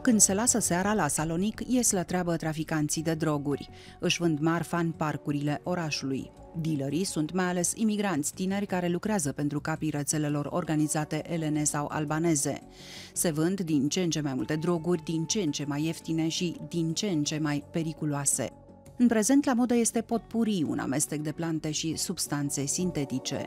Când se lasă seara la Salonic, ies la treabă traficanții de droguri. Își vând marfa în parcurile orașului. Dealerii sunt mai ales imigranți tineri care lucrează pentru capii rețelelor organizate elene sau albaneze. Se vând din ce în ce mai multe droguri, din ce în ce mai ieftine și din ce în ce mai periculoase. În prezent, la modă este potpuri, un amestec de plante și substanțe sintetice.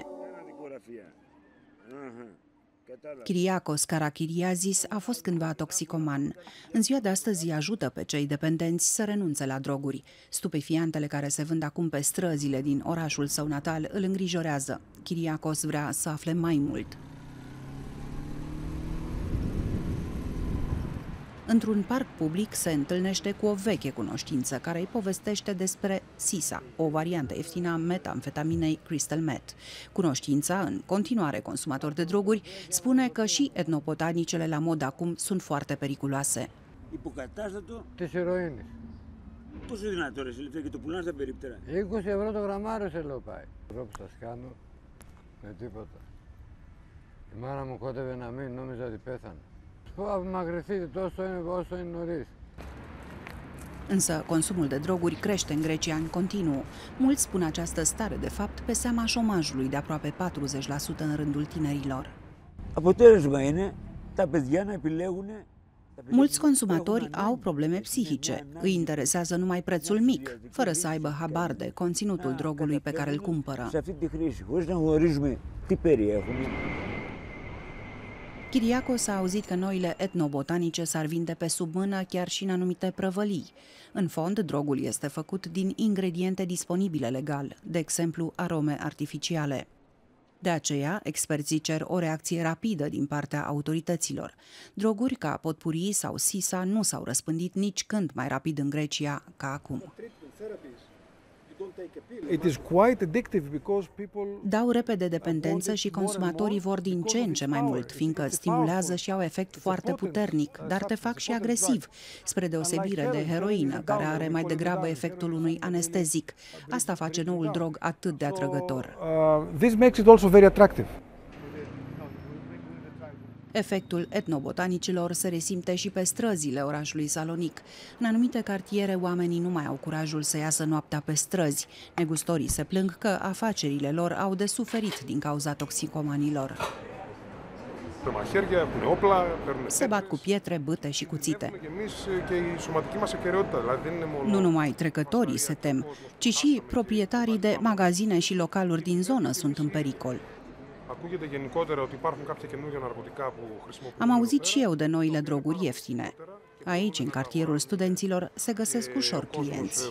Kyriakos Karakiriazis a fost cândva toxicoman. În ziua de astăzi ajută pe cei dependenți să renunțe la droguri. Stupefiantele care se vând acum pe străzile din orașul său natal îl îngrijorează. Kyriakos vrea să afle mai mult. Într-un parc public se întâlnește cu o veche cunoștință care îi povestește despre Sisa, o variantă ieftină a metamfetaminei crystal meth. Cunoștința, în continuare consumator de droguri, spune că și etnobotanicele la mod acum sunt foarte periculoase. Της ηρωίνης. Πόσο δυνατό ρε συλληφθεί και το πουλάνε στα περίπτερα. 20 ευρώ το γραμμάριο σε λέω πάει. Εγώ που σας κάνω με τίποτα. Η μάνα μου κότευε να μην, νόμιζα ότι πέθανε. Απομακρυνθείτε όσο είναι νωρίς. Însă consumul de droguri crește în Grecia în continuu. Mulți spun această stare de fapt pe seama șomajului de aproape 40% în rândul tinerilor. Αποτέλεσμα είναι τα παιδιά να επιλέγουν. Mulți consumatori au probleme psihice. Îi interesează numai prețul mic, fără să aibă habar de conținutul drogului pe care îl cumpără. Kyriakos a auzit că noile etnobotanice s-ar vinde pe sub mână chiar și în anumite prăvălii. În fond, drogul este făcut din ingrediente disponibile legal, de exemplu arome artificiale. De aceea, experții cer o reacție rapidă din partea autorităților. Droguri ca potpurii sau Sisa nu s-au răspândit nici când mai rapid în Grecia ca acum. Dau repede dependență și consumatorii vor din ce în ce mai mult, fiindcă stimulează și au efect foarte puternic, dar te fac și agresiv, spre deosebire de heroină, care are mai degrabă efectul unui anestezic. Asta face noul drog atât de atrăgător. Efectul etnobotanicilor se resimte și pe străzile orașului Salonic. În anumite cartiere, oamenii nu mai au curajul să iasă noaptea pe străzi. Negustorii se plâng că afacerile lor au de suferit din cauza toxicomanilor. Se bat cu pietre, bâte și cuțite. Nu numai trecătorii se tem, ci și proprietarii de magazine și localuri din zonă sunt în pericol. Am auzit și eu de noile droguri ieftine. Aici, în cartierul studenților, se găsesc ușor clienți.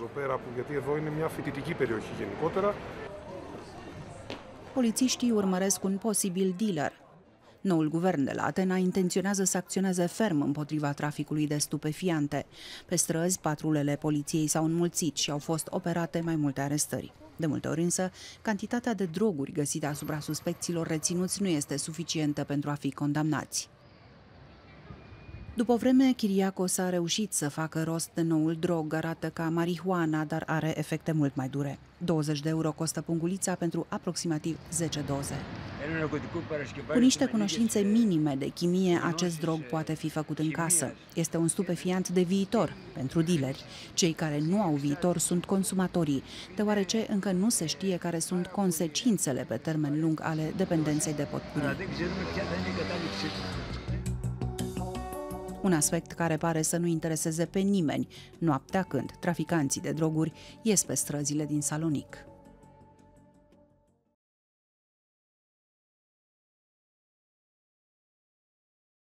Polițiștii urmăresc un posibil dealer. Noul guvern de la Atena intenționează să acționeze ferm împotriva traficului de stupefiante. Pe străzi, patrulele poliției s-au înmulțit și au fost operate mai multe arestări. De multe ori însă, cantitatea de droguri găsite asupra suspecților reținuți nu este suficientă pentru a fi condamnați. După o vreme, Kyriakos a reușit să facă rost de noul drog, arată ca marihuana, dar are efecte mult mai dure. 20 de euro costă pungulița pentru aproximativ 10 doze. Cu niște cunoștințe minime de chimie, acest drog poate fi făcut în casă. Este un stupefiant de viitor pentru dealeri. Cei care nu au viitor sunt consumatorii, deoarece încă nu se știe care sunt consecințele pe termen lung ale dependenței de potpurii. Un aspect care pare să nu intereseze pe nimeni, noaptea când traficanții de droguri ies pe străzile din Salonic.